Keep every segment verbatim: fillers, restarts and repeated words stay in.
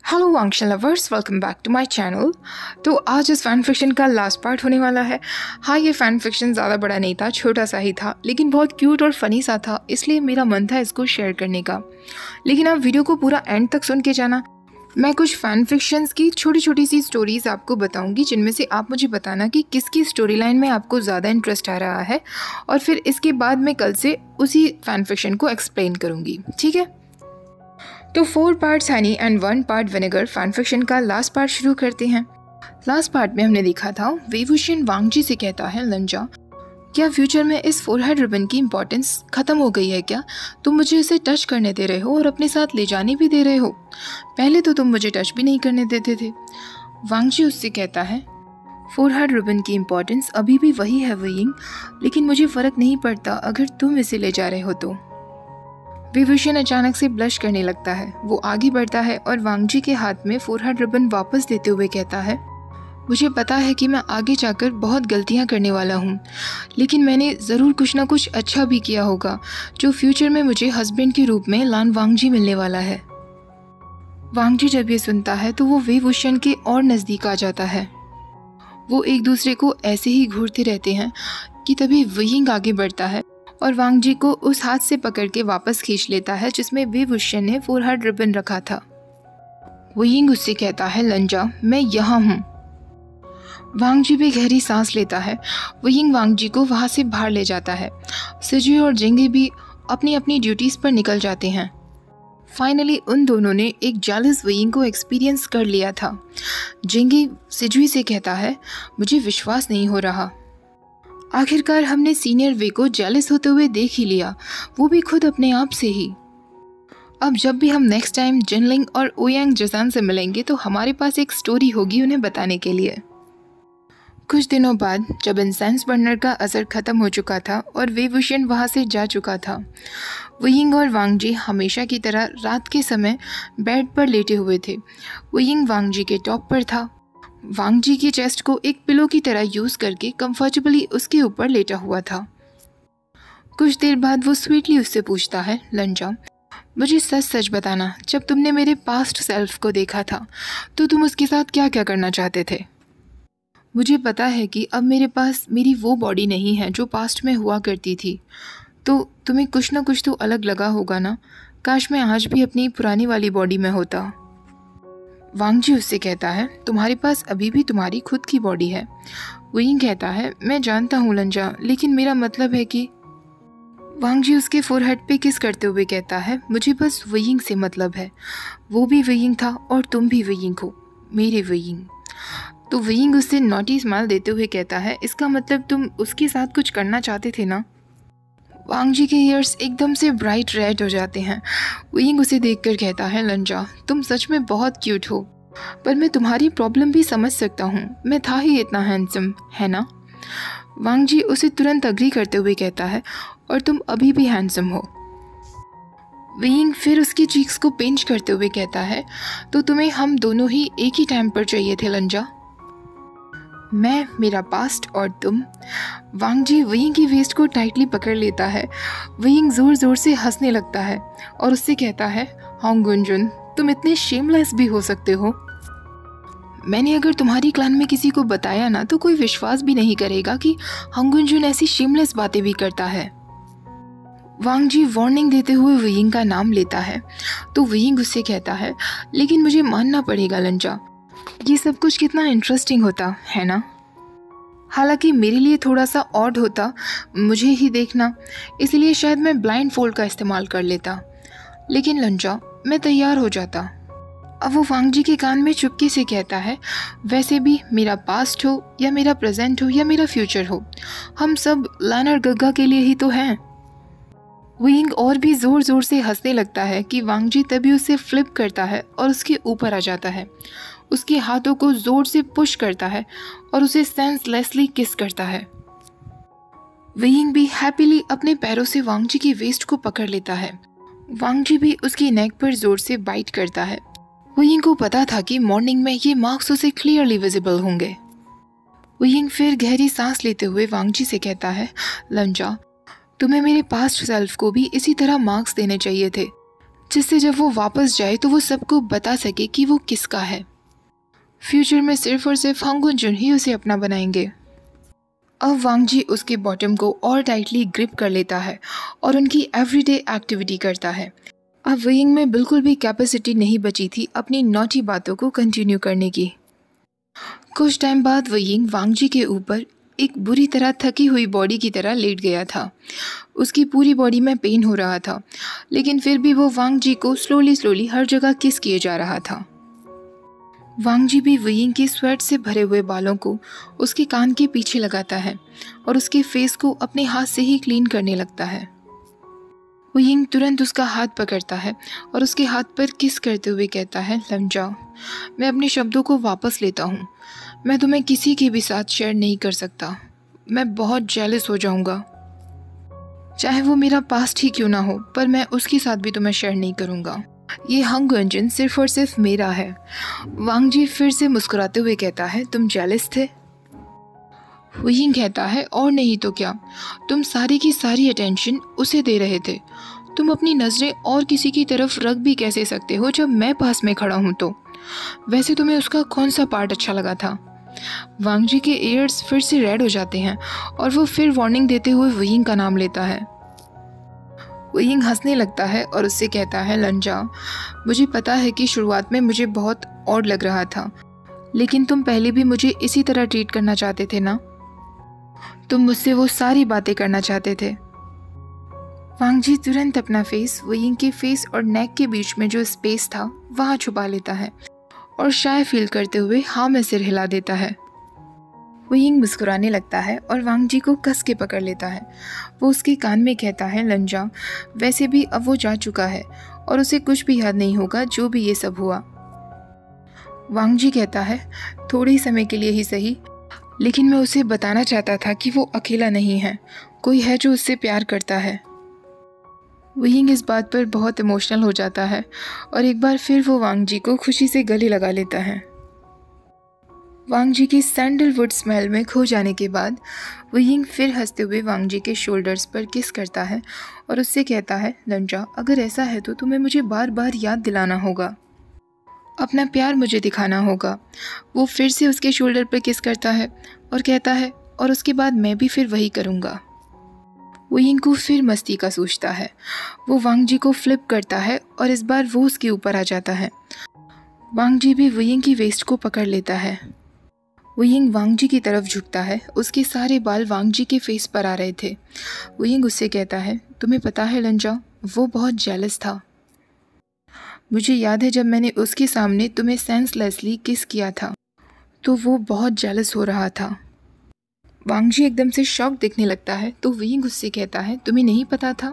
Hello Wangxi lovers, welcome back to my channel. तो आज इस फ़ैन फिक्शन का लास्ट पार्ट होने वाला है। हाँ, ये फ़ैन फिक्शन ज़्यादा बड़ा नहीं था, छोटा सा ही था, लेकिन बहुत क्यूट और फ़नी सा था, इसलिए मेरा मन था इसको शेयर करने का। लेकिन आप वीडियो को पूरा एंड तक सुन के जाना। मैं कुछ फ़ैन फिक्शंस की छोटी छोटी सी स्टोरीज़ आपको बताऊंगी, जिनमें से आप मुझे बताना कि किसकी स्टोरी लाइन में आपको ज़्यादा इंटरेस्ट आ रहा है, और फिर इसके बाद मैं कल से उसी फ़ैन फिक्शन को एक्सप्लेन करूँगी, ठीक है। तो four parts honey and one part vinegar fan fiction का लास्ट पार्ट शुरू करते हैं। लास्ट पार्ट में हमने देखा था वे वुशियन वांगजी से कहता है, लंजा, क्या फ्यूचर में इस फोरहेड रिबन की इम्पोर्टेंस खत्म हो गई है क्या? तुम मुझे इसे टच करने दे रहे हो और अपने साथ ले जाने भी दे रहे हो। पहले तो तुम मुझे टच भी नहीं करने देते थे। वांगजी उससे कहता है, फोरहेड रिबन की इम्पोर्टेंस अभी भी वही है वेइंग, लेकिन मुझे फ़र्क नहीं पड़ता अगर तुम इसे ले जा रहे हो तो। वे वुशियन अचानक से ब्लश करने लगता है। वो आगे बढ़ता है और वांगजी के हाथ में फोरहेड रिबन वापस देते हुए कहता है, मुझे पता है कि मैं आगे जाकर बहुत गलतियां करने वाला हूँ, लेकिन मैंने ज़रूर कुछ ना कुछ अच्छा भी किया होगा, जो फ्यूचर में मुझे हस्बैंड के रूप में लान वांगजी मिलने वाला है। वांगजी जब ये सुनता है तो वो वे वुशियन के और नज़दीक आ जाता है। वो एक दूसरे को ऐसे ही घूरते रहते हैं कि तभी वेइंग आगे बढ़ता है और वांगजी को उस हाथ से पकड़ के वापस खींच लेता है जिसमें वे वुशियन ने फोरहेड रिबन रखा था। वेइंग उससे कहता है, लंजा, मैं यहाँ हूँ। वांगजी भी गहरी सांस लेता है। वेइंग वांगजी को वहाँ से बाहर ले जाता है। सिजुई और जिंगी भी अपनी अपनी ड्यूटीज़ पर निकल जाते हैं। फाइनली उन दोनों ने एक जेलस वेइंग को एक्सपीरियंस कर लिया था। जिंगी सिजुई से कहता है, मुझे विश्वास नहीं हो रहा। आखिरकार हमने सीनियर वे को जेलस होते हुए देख ही लिया, वो भी खुद अपने आप से ही। अब जब भी हम नेक्स्ट टाइम जिनलिंग और ओयांग जसान से मिलेंगे तो हमारे पास एक स्टोरी होगी उन्हें बताने के लिए। कुछ दिनों बाद जब इंसेंस बर्नर का असर खत्म हो चुका था और वे वुशियन वहाँ से जा चुका था, वेइंग और वांगजी हमेशा की तरह रात के समय बेड पर लेटे हुए थे। वेइंग वांगजी के टॉप पर था। वांगजी की चेस्ट को एक पिलो की तरह यूज़ करके कंफर्टेबली उसके ऊपर लेटा हुआ था। कुछ देर बाद वो स्वीटली उससे पूछता है, लंजा, मुझे सच सच बताना, जब तुमने मेरे पास्ट सेल्फ को देखा था तो तुम उसके साथ क्या क्या करना चाहते थे? मुझे पता है कि अब मेरे पास मेरी वो बॉडी नहीं है जो पास्ट में हुआ करती थी, तो तुम्हें कुछ ना कुछ तो अलग लगा होगा ना। काश मैं आज भी अपनी पुरानी वाली बॉडी में होता। वांगजी उससे कहता है, तुम्हारे पास अभी भी तुम्हारी खुद की बॉडी है। वेइंग कहता है, मैं जानता हूँ लंजा, लेकिन मेरा मतलब है कि। वांगजी उसके फोरहेड पे किस करते हुए कहता है, मुझे बस वेइंग से मतलब है। वो भी वेइंग था और तुम भी वेइंग हो, मेरे वेइंग। तो वेइंग उससे नॉटी स्माइल देते हुए कहता है, इसका मतलब तुम उसके साथ कुछ करना चाहते थे ना? वांगजी के ईयर्स एकदम से ब्राइट रेड हो जाते हैं। वेइंग उसे देखकर कहता है, लंजा, तुम सच में बहुत क्यूट हो, पर मैं तुम्हारी प्रॉब्लम भी समझ सकता हूँ। मैं था ही इतना हैंडसम, है ना? वांगजी उसे तुरंत अग्री करते हुए कहता है, और तुम अभी भी हैंडसम हो। वेइंग फिर उसकी चीक्स को पिंच करते हुए कहता है, तो तुम्हें हम दोनों ही एक ही टाइम पर चाहिए थे लंजा। मैं, मेरा पास्ट और तुम। वांगजी वेइंग की वेस्ट को टाइटली पकड़ लेता है। वेइंग जोर जोर से हंसने लगता है और उससे कहता है, हांग गुंजुन, तुम इतने शेमलेस भी हो सकते हो। मैंने अगर तुम्हारी क्लान में किसी को बताया ना तो कोई विश्वास भी नहीं करेगा कि हांग गुंजुन ऐसी शेमलेस बातें भी करता है। वांगजी वार्निंग देते हुए वेइंग का नाम लेता है तो वेइंग उससे कहता है, लेकिन मुझे मानना पड़ेगा लंजा, ये सब कुछ कितना इंटरेस्टिंग होता है ना। हालांकि मेरे लिए थोड़ा सा ऑड होता मुझे ही देखना, इसलिए शायद मैं ब्लाइंड फोल्ड का इस्तेमाल कर लेता, लेकिन लंजा, मैं तैयार हो जाता। अब वो वांगजी के कान में चुपके से कहता है, वैसे भी मेरा पास्ट हो या मेरा प्रेजेंट हो या मेरा फ्यूचर हो, हम सब लान और गग्गा के लिए ही तो हैं। वेइंग और भी जोर जोर से हंसने लगता है कि वांगजी तभी उसे फ्लिप करता है और उसके ऊपर आ जाता है, उसके हाथों को जोर से पुश करता है और उसे सेंसलेसली किस करता है। वेइंग भी हैप्पीली अपने पैरों से वांगजी की वेस्ट को पकड़ लेता है। वांगजी भी उसकी नेक पर जोर से बाइट करता है। वेइंग को पता था कि मॉर्निंग में ये मार्क्स उसे क्लियरली विजिबल होंगे। वेइंग फिर गहरी सांस लेते हुए वांगजी से कहता है, लंजा, तुम्हें मेरे पास्ट सेल्फ को भी इसी तरह मार्क्स देने चाहिए थे, जिससे जब वो वापस जाए तो वो सबको बता सके कि वो किसका है। फ्यूचर में सिर्फ और सिर्फ हांग गुंजन ही उसे अपना बनाएंगे। अब वांग जी उसके बॉटम को और टाइटली ग्रिप कर लेता है और उनकी एवरीडे एक्टिविटी करता है। अब वयिंग में बिल्कुल भी कैपेसिटी नहीं बची थी अपनी नॉटी बातों को कंटिन्यू करने की। कुछ टाइम बाद वयिंग वांग जी के ऊपर एक बुरी तरह थकी हुई बॉडी की तरह लेट गया था। उसकी पूरी बॉडी में पेन हो रहा था, लेकिन फिर भी वो वांग जी को स्लोली स्लोली हर जगह किस किए जा रहा था। वांग जी भी वयिंग के स्वेट से भरे हुए बालों को उसके कान के पीछे लगाता है और उसके फेस को अपने हाथ से ही क्लीन करने लगता है। वयिंग तुरंत उसका हाथ पकड़ता है और उसके हाथ पर किस करते हुए कहता है, लंजा, मैं अपने शब्दों को वापस लेता हूँ। मैं तुम्हें किसी के भी साथ शेयर नहीं कर सकता। मैं बहुत जेलस हो जाऊँगा। चाहे वो मेरा पास्ट ही क्यों ना हो, पर मैं उसके साथ भी तुम्हें शेयर नहीं करूँगा। ये हांग गुंजन सिर्फ और सिर्फ मेरा है। वांग जी फिर से मुस्कुराते हुए कहता है, तुम जेलस थे? वयिंग कहता है, और नहीं तो क्या, तुम सारी की सारी अटेंशन उसे दे रहे थे। तुम अपनी नज़रें और किसी की तरफ रख भी कैसे सकते हो जब मैं पास में खड़ा हूँ तो? वैसे तुम्हें उसका कौन सा पार्ट अच्छा लगा था? वांग जी के ईयर्स फिर से रेड हो जाते हैं और वो फिर वार्निंग देते हुए वयिंग का नाम लेता है। वयिंग हंसने लगता है और उससे कहता है, लंजा, मुझे पता है कि शुरुआत में मुझे बहुत ऑड लग रहा था, लेकिन तुम पहले भी मुझे इसी तरह ट्रीट करना चाहते थे ना? तुम मुझसे वो सारी बातें करना चाहते थे। वांग जी तुरंत अपना फेस वयिंग के फेस और नेक के बीच में जो स्पेस था वहाँ छुपा लेता है और शाय फील करते हुए हाँ में सिर हिला देता है। वयिंग मुस्कुराने लगता है और वांग जी को कस के पकड़ लेता है। वो उसके कान में कहता है, लंजा, वैसे भी अब वो जा चुका है और उसे कुछ भी याद नहीं होगा जो भी ये सब हुआ। वांग जी कहता है, थोड़े ही समय के लिए ही सही, लेकिन मैं उसे बताना चाहता था कि वो अकेला नहीं है, कोई है जो उससे प्यार करता है। वयिंग इस बात पर बहुत इमोशनल हो जाता है और एक बार फिर वो वांग जी को खुशी से गले लगा लेता है। वांग जी की सैंडलवुड स्मेल में खो जाने के बाद वयिंग फिर हंसते हुए वांग जी के शोल्डर्स पर किस करता है और उससे कहता है, लंजा, अगर ऐसा है तो तुम्हें मुझे बार बार याद दिलाना होगा, अपना प्यार मुझे दिखाना होगा। वो फिर से उसके शोल्डर पर किस करता है और कहता है, और उसके बाद मैं भी फिर वही करूँगा। वयिंग को फिर मस्ती का सूझता है। वो वांग जी को फ्लिप करता है और इस बार वो उसके ऊपर आ जाता है। वांग जी भी वयिंग की वेस्ट को पकड़ लेता है। वयिंग वांग जी की तरफ झुकता है। उसके सारे बाल वांग जी के फेस पर आ रहे थे। वयिंग उससे कहता है, तुम्हें पता है लंजा, वो बहुत जेलस था। मुझे याद है जब मैंने उसके सामने तुम्हें सेंसलेसली किस किया था तो वो बहुत जेलस हो रहा था। वांग जी एकदम से शॉक दिखने लगता है तो वयिंग उससे कहता है, तुम्हें नहीं पता था?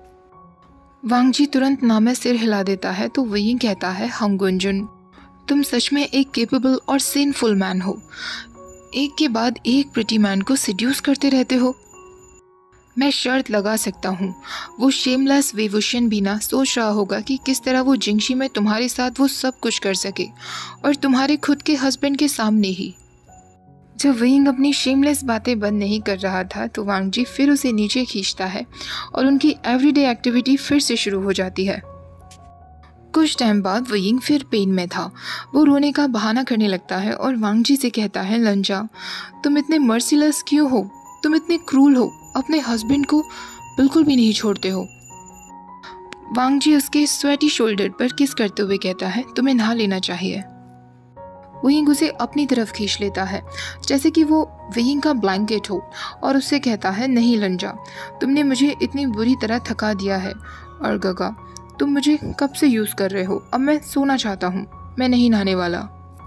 वांग जी तुरंत नामे सिर हिला देता है तो वयिंग कहता है, हांग गुंजन, तुम सच में एक केपेबल और सिनफुल मैन हो। एक के बाद एक प्रिटी मैन को सिड्यूस करते रहते हो। मैं शर्त लगा सकता हूँ वो शेमलेस वेवुशन भी ना सोच रहा होगा कि किस तरह वो जिंगशी में तुम्हारे साथ वो सब कुछ कर सके, और तुम्हारे खुद के हस्बैंड के सामने ही। जब वयिंग अपनी शेमलेस बातें बंद नहीं कर रहा था तो वांग जी फिर उसे नीचे खींचता है और उनकी एवरीडे एक्टिविटी फिर से शुरू हो जाती है। कुछ टाइम बाद वयिंग फिर पेन में था। वो रोने का बहाना करने लगता है और वांग जी से कहता है, लंजा, तुम इतने मर्सीलेस क्यों हो? तुम इतने क्रूल हो, अपने हस्बैंड को बिल्कुल भी नहीं छोड़ते हो। वांग जी उसके स्वेटी शोल्डर पर किस करते हुए कहता है, तुम्हें नहा लेना चाहिए। वयिंग उसे अपनी तरफ खींच लेता है जैसे कि वो वयिंग का ब्लैंकेट हो और उससे कहता है, नहीं लंजा, तुमने मुझे इतनी बुरी तरह थका दिया है, और गगा, तुम मुझे कब से यूज़ कर रहे हो? अब मैं सोना चाहता हूँ, मैं नहीं नहाने वाला।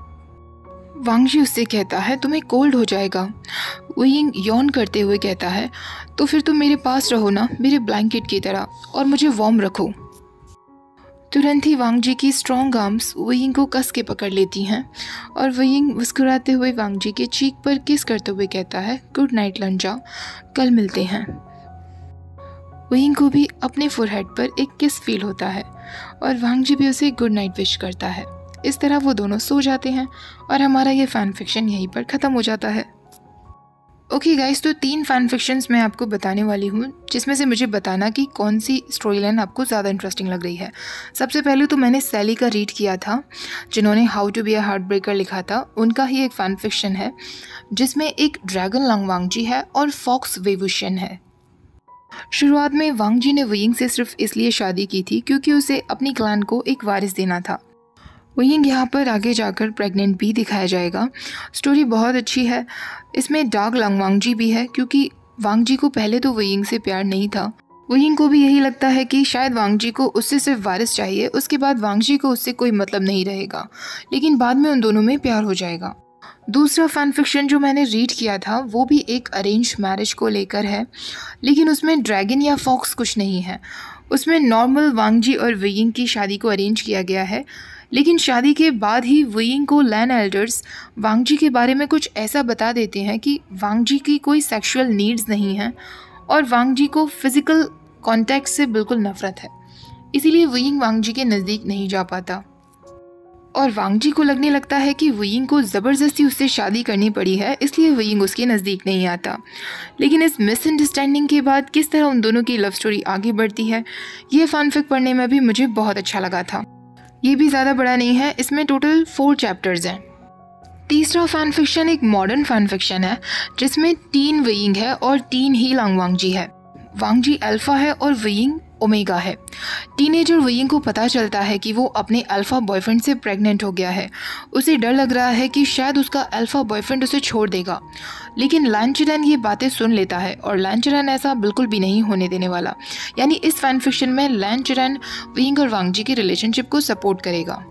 वांग जी उससे कहता है, तुम्हें कोल्ड हो जाएगा। वयिंग यौन करते हुए कहता है, तो फिर तुम मेरे पास रहो ना, मेरे ब्लैंकेट की तरह, और मुझे वार्म रखो। तुरंत ही वांग जी की स्ट्रॉन्ग आर्म्स वयिंग को कस के पकड़ लेती हैं और वयिंग मुस्कुराते हुए वांग जी के चीक पर किस करते हुए कहता है, गुड नाइट लंजा, कल मिलते हैं। वयिंग को भी अपने फोरहेड पर एक किस फील होता है और वांग जी भी उसे गुड नाइट विश करता है। इस तरह वो दोनों सो जाते हैं और हमारा ये फैन फिक्शन यहीं पर ख़त्म हो जाता है। ओके गाइस, तो तीन फैन फिक्शंस मैं आपको बताने वाली हूँ, जिसमें से मुझे बताना कि कौन सी स्टोरी लाइन आपको ज़्यादा इंटरेस्टिंग लग रही है। सबसे पहले तो मैंने सैली का रीड किया था, जिन्होंने how to be a heartbreaker लिखा था। उनका ही एक फ़ैन फिक्शन है जिसमें एक ड्रैगन लंग वांगजी है और फॉक्स वेवुशियन है। शुरुआत में वांगजी ने वुयिंग से सिर्फ इसलिए शादी की थी क्योंकि उसे अपनी क्लैन को एक वारिस देना था। वुयिंग यहाँ पर आगे जाकर प्रेग्नेंट भी दिखाया जाएगा। स्टोरी बहुत अच्छी है। इसमें डार्क लंग वांगजी भी है क्योंकि वांगजी को पहले तो वुयिंग से प्यार नहीं था। वुयिंग को भी यही लगता है कि शायद वांगजी को उससे सिर्फ वारिस चाहिए, उसके बाद वांगजी को उससे कोई मतलब नहीं रहेगा, लेकिन बाद में उन दोनों में प्यार हो जाएगा। दूसरा फैन फिक्शन जो मैंने रीड किया था वो भी एक अरेंज मैरिज को लेकर है, लेकिन उसमें ड्रैगन या फॉक्स कुछ नहीं है। उसमें नॉर्मल वांगजी और वुयिंग की शादी को अरेंज किया गया है, लेकिन शादी के बाद ही वुयिंग को लैन एल्डर्स वांगजी के बारे में कुछ ऐसा बता देते हैं कि वांगजी की कोई सेक्सुअल नीड्स नहीं हैं और वांगजी को फिज़िकल कॉन्टैक्ट से बिल्कुल नफरत है। इसीलिए वुयिंग वांगजी के नज़दीक नहीं जा पाता और वांगजी को लगने लगता है कि वुयिंग को ज़बरदस्ती उससे शादी करनी पड़ी है, इसलिए वुयिंग उसके नज़दीक नहीं आता। लेकिन इस मिसअंडरस्टैंडिंग के बाद किस तरह उन दोनों की लव स्टोरी आगे बढ़ती है, ये फैनफिक पढ़ने में भी मुझे बहुत अच्छा लगा था। ये भी ज़्यादा बड़ा नहीं है, इसमें टोटल फोर चैप्टर्स हैं। तीसरा फैन फिक्शन एक मॉडर्न फैन फिक्शन है जिसमें तीन वुयिंग है और तीन ही लंग वांगजी है। वांगजी अल्फ़ा है और वुयिंग ओमेगा है। टीनेजर वुयिंग को पता चलता है कि वो अपने अल्फ़ा बॉयफ्रेंड से प्रेग्नेंट हो गया है। उसे डर लग रहा है कि शायद उसका अल्फ़ा बॉयफ्रेंड उसे छोड़ देगा, लेकिन लैंचरन ये बातें सुन लेता है और लैंचरन ऐसा बिल्कुल भी नहीं होने देने वाला। यानी इस फैन फिक्शन में लैंचरन वुयिंग और वांगजी की रिलेशनशिप को सपोर्ट करेगा।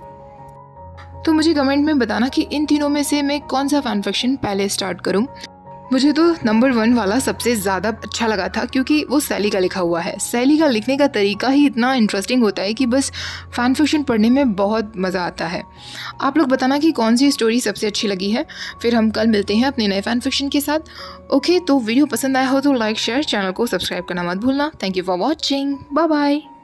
तो मुझे कमेंट में बताना कि इन तीनों में से मैं कौन सा फैन फिक्शन पहले स्टार्ट करूँ। मुझे तो नंबर वन वाला सबसे ज़्यादा अच्छा लगा था क्योंकि वो सैली का लिखा हुआ है। सैली का लिखने का तरीका ही इतना इंटरेस्टिंग होता है कि बस फ़ैन फिक्शन पढ़ने में बहुत मज़ा आता है। आप लोग बताना कि कौन सी स्टोरी सबसे अच्छी लगी है। फिर हम कल मिलते हैं अपने नए फ़ैन फिक्शन के साथ। ओके, तो वीडियो पसंद आया हो तो लाइक शेयर, चैनल को सब्सक्राइब करना मत भूलना। Thank you for watching. Bye bye.